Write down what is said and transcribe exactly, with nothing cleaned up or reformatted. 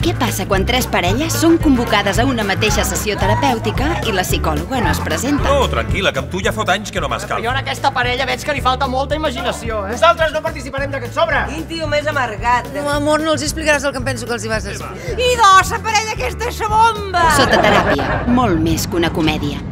Què passa quan tres parelles són convocades a una mateixa sessió terapèutica i la psicòloga no es presenta? No, tranquil·la, que amb tu ja fot anys que no m'escalf. Jo en aquesta parella veig que li falta molta imaginació, eh? Nosaltres no participarem d'aquest sobre! Quin tio més amargat. No, amor, no els explicaràs el que em penso que els hi vas explicar. I dos, la parella aquesta és sa bomba! Sota teràpia, molt més que una comèdia.